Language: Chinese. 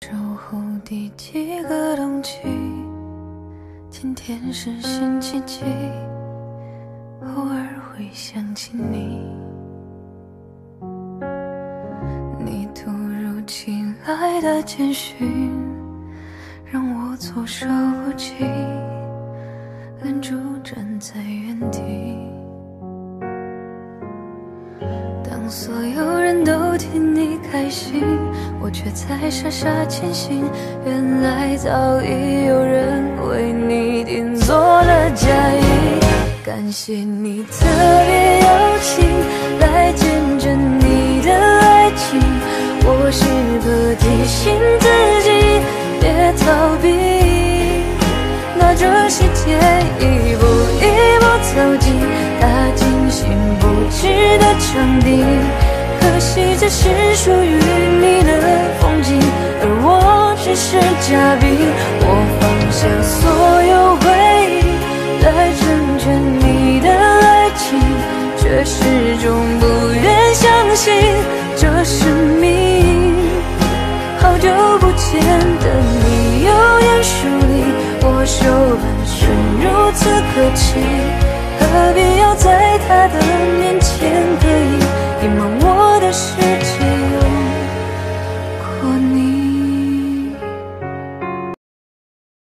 守候第几个冬季，今天是星期几，偶尔会想起你。你突如其来的简讯让我措手不及，愣住站在原地。当所有人都替你开心，我却在傻傻坚信，原来早已有人为你订做了嫁衣。感谢你特别邀请来见证你的爱情，我时刻提醒自己别逃避，拿着细节一步一步走进他精心布置的场地。可惜这是属于你的风景，而我只是嘉宾。我放下所有回忆来成全你的爱情，却始终不愿相信这是命。好久不见的你有眼疏离，我手半生如此客气，何必要在他的面前